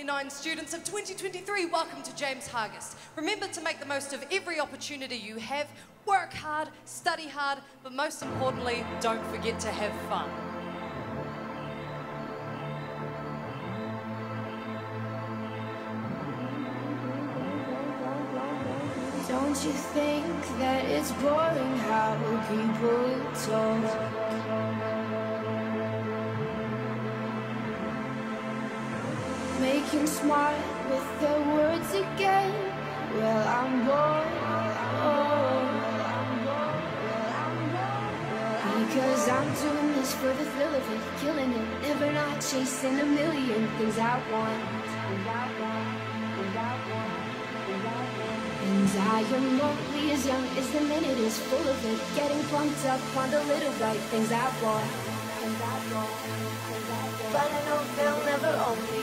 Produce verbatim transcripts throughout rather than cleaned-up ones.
twenty-nine students of twenty twenty-three, welcome to James Hargest. Remember to make the most of every opportunity you have, work hard, study hard, but most importantly, don't forget to have fun. Don't you think that it's boring how people talk? Making smart with their words again. Well, I'm bored. Because I'm doing this for the thrill of it, killing it, never not chasing a million things I want. And I am only as young as the minute is full of it, getting pumped up on the little right things I want. But I know they'll never own me.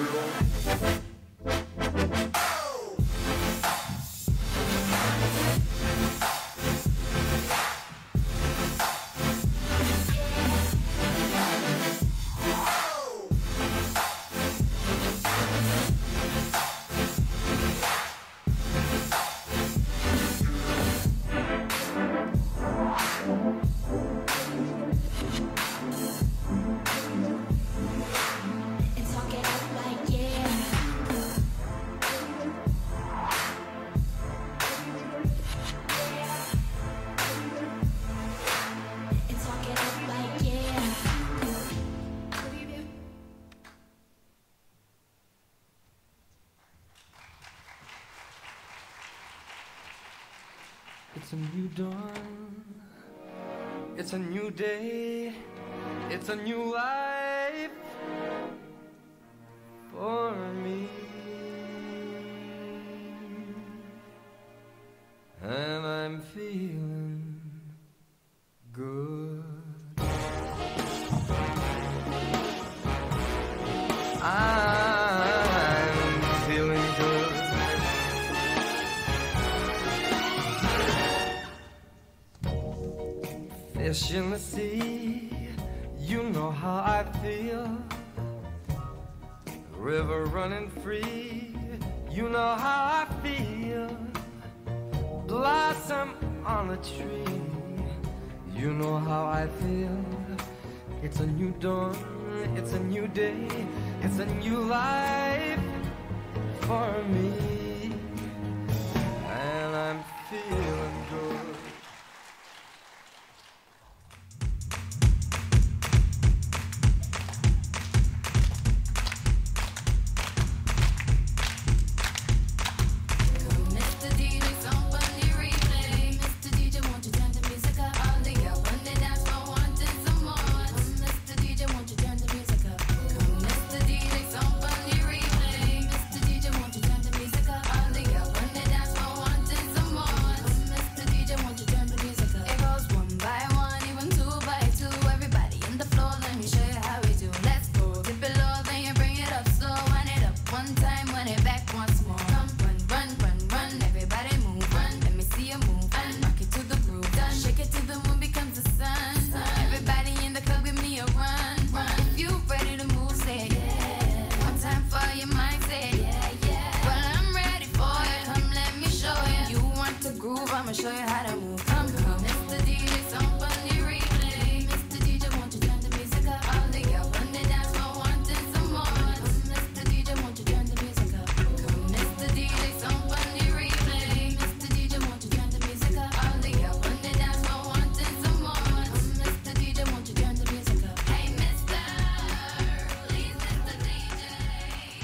It's a new dawn, it's a new day, it's a new life for me. And I'm feeling good. I'm feeling good. Fish in the sea, you know how I feel. River running free, you know how I feel. Blossom on a tree, you know how I feel. It's a new dawn, it's a new day, it's a new life for me. And I'm feeling good. I'ma show you how to move. Come, come, Mister D J, song on the replay. Mister D J, won't you turn the music up? All the girls on the dance floor wanting some more. Come, Mister D J, won't you turn the music up? Come, Mister D J, song on the replay. Mister D J, won't you turn the music up? All the girls on the dance floor wanting some more. Come, Mister D J, won't you turn the music up? Hey, Mister, please, Mister D J, tell me if you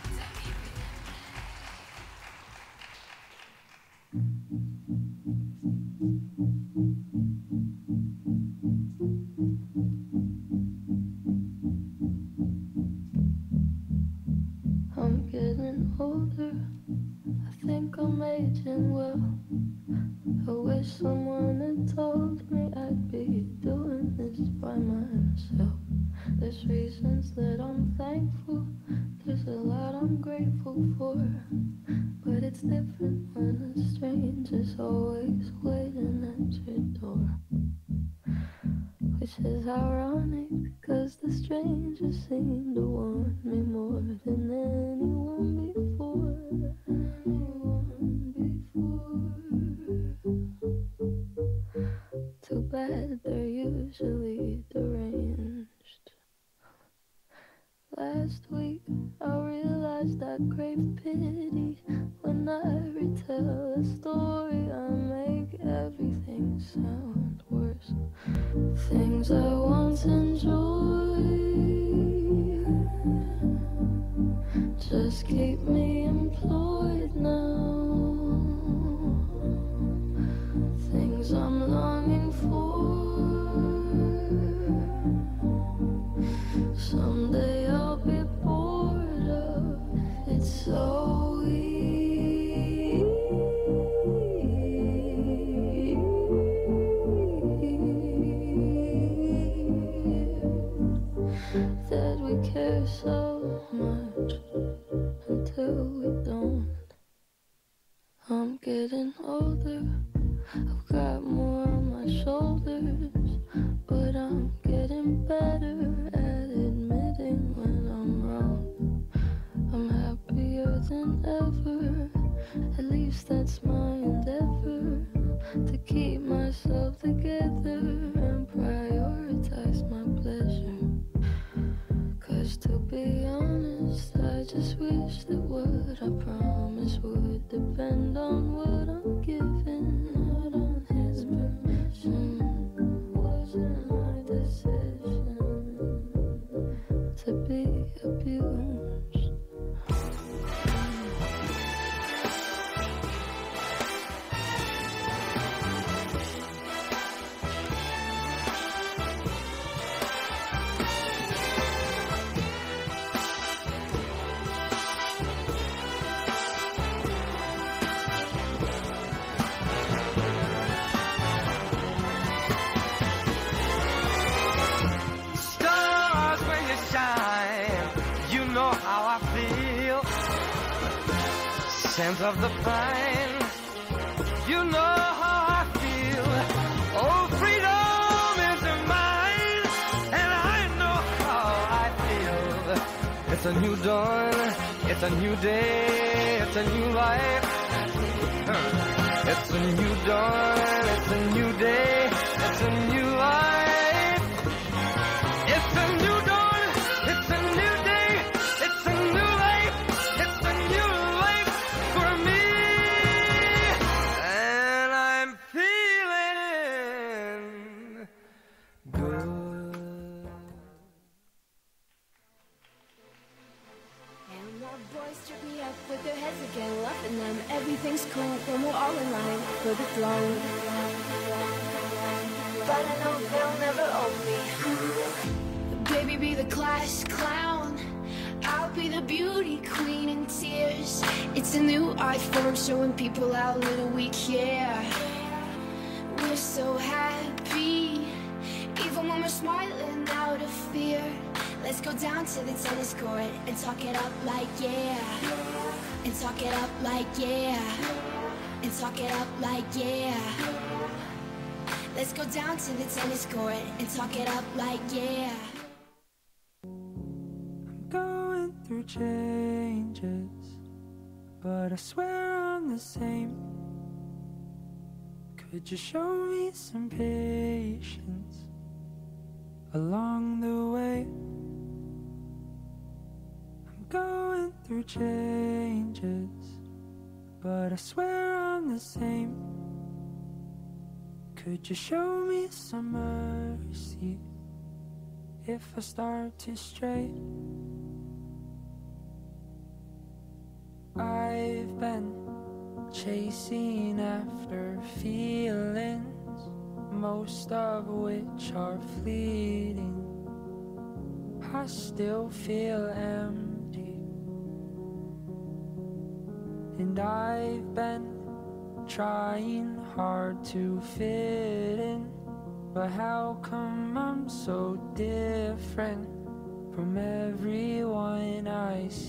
I'm getting older, I think I'm aging well. I wish someone had told me I'd be doing this by myself. There's reasons that I'm thankful, there's a lot I'm grateful for. But it's different when a stranger's always waiting at your door. Which is ironic, cause the stranger seemed to want me more than anyone. bad, they're usually deranged. Last week I realized I crave pity. When I retell a story, I make everything sound worse. Things I once enjoyed just keep me employed now. Things I'm longing for, someday I'll be bored of. It's so weird that we care so much until we don't. I'm getting older, I've got more on my shoulders, but I'm getting better at admitting when I'm wrong. I'm happier than ever, at least that's my endeavor, to keep myself together and prioritize my pleasure. Cause to be honest, I just wish that what I promised would depend on what I'm given, not on his permission. Wasn't my decision to be abused. Stars when you shine, you know how I feel. Scent of the pine, you know how I feel. Oh, freedom is mine, and I know how I feel. It's a new dawn, it's a new day, it's a new life. It's a new dawn, it's a new day, it's a new life. It's a new dawn, it's a new day, it's a new life, it's a new life for me. And I'm feeling good. And more boys trip me up with their heads again, loving them. Everything's cool when we're all in line for the throne. But I know they'll never own me. Baby, be the class clown. I'll be the beauty queen in tears. It's a new art form showing people how little we care. We're so happy, even when we're smiling out of fear. Let's go down to the tennis court and talk it up like yeah. And talk it up like yeah. And talk it up like yeah. Let's go down to the tennis court and talk it up like yeah. I'm going through changes, but I swear I'm the same. Could you show me some patience along the way? I'm going through changes, but I swear I'm the same. Could you show me some mercy if I start to stray? I've been chasing after feelings, most of which are fleeting. I still feel empty, and I've been trying hard to fit in, but how come I'm so different from everyone I see?